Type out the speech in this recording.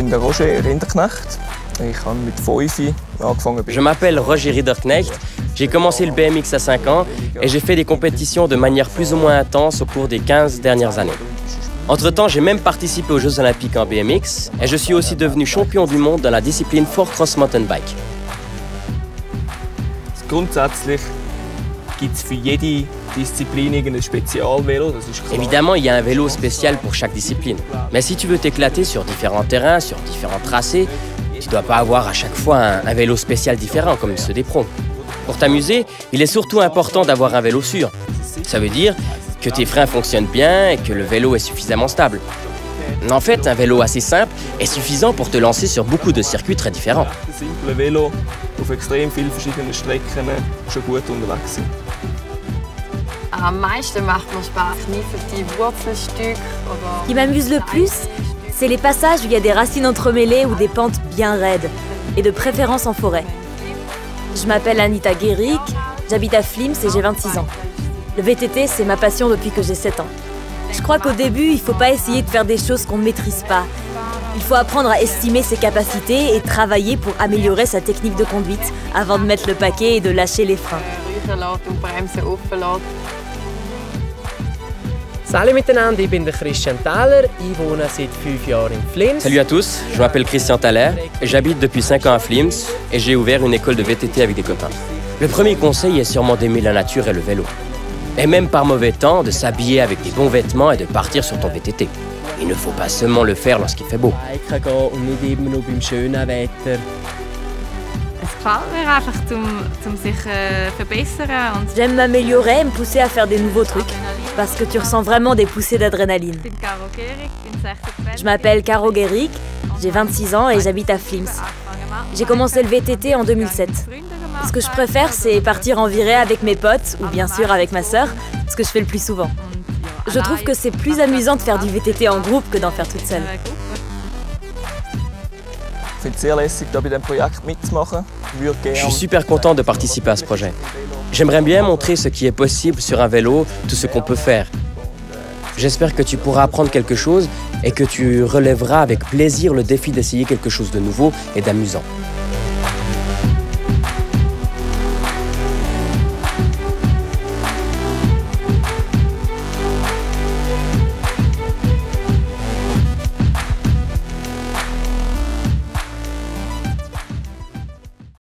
bin der Roger Rinderknecht. Ich habe mit 5 angefangen. Je m'appelle Roger Rinderknecht. J'ai commencé le BMX à 5 ans et j'ai fait des compétitions de manière plus ou moins intense au cours des 15 dernières années. Entre-temps, j'ai même participé aux Jeux Olympiques en BMX et je suis aussi devenu champion du monde dans la discipline 4Cross Mountain Bike. Grundsätzlich gibt es für jede Disziplin ein Spezialvelo. Évidemment, il y a un vélo spécial pour chaque discipline. Mais si tu veux t'éclater sur différents terrains, sur différents tracés, tu ne dois pas avoir à chaque fois un vélo spécial différent comme ceux des pros. Pour t'amuser, il est surtout important d'avoir un vélo sûr. Ça veut dire que tes freins fonctionnent bien et que le vélo est suffisamment stable. En fait, un vélo assez simple est suffisant pour te lancer sur beaucoup de circuits très différents. Un vélo auf extrem vielen verschiedenen Strecken schon gut unterwegs sind. Am meisten macht mir Spaß, kniffen die Wurzelstücke oder... Ce qui m'amuse le plus, c'est les passages où il y a des racines entremêlées ou des pentes bien raides, et de préférence en forêt. Je m'appelle Anita Guéric, j'habite à Flims et j'ai 26 ans. Le VTT, c'est ma passion depuis que j'ai 7 ans. Je crois qu'au début, il ne faut pas essayer de faire des choses qu'on ne maîtrise pas. Il faut apprendre à estimer ses capacités et travailler pour améliorer sa technique de conduite avant de mettre le paquet et de lâcher les freins. Salut miteinander, ich bin Christian Thaler, ich wohne seit 5 Jahren in Flims. Salut à tous, je m'appelle Christian Thaler, j'habite depuis 5 ans à Flims et j'ai ouvert une école de VTT avec des copains. Le premier conseil est sûrement d'aimer la nature et le vélo. Et même par mauvais temps, de s'habiller avec des bons vêtements et de partir sur ton VTT. Il ne faut pas seulement le faire lorsqu'il fait beau. Biken gehen und nicht immer nur beim schönen Wetter. Es gefällt mir einfach, um sich verbessern. J'aime m'améliorer et me pousser à faire des nouveaux trucs, parce que tu ressens vraiment des poussées d'adrénaline. Je m'appelle Caro Guéric, j'ai 26 ans et j'habite à Flims. J'ai commencé le VTT en 2007. Ce que je préfère, c'est partir en virée avec mes potes, ou bien sûr avec ma sœur, ce que je fais le plus souvent. Je trouve que c'est plus amusant de faire du VTT en groupe que d'en faire toute seule. Je suis super content de participer à ce projet. J'aimerais bien montrer ce qui est possible sur un vélo, tout ce qu'on peut faire. J'espère que tu pourras apprendre quelque chose et que tu relèveras avec plaisir le défi d'essayer quelque chose de nouveau et d'amusant.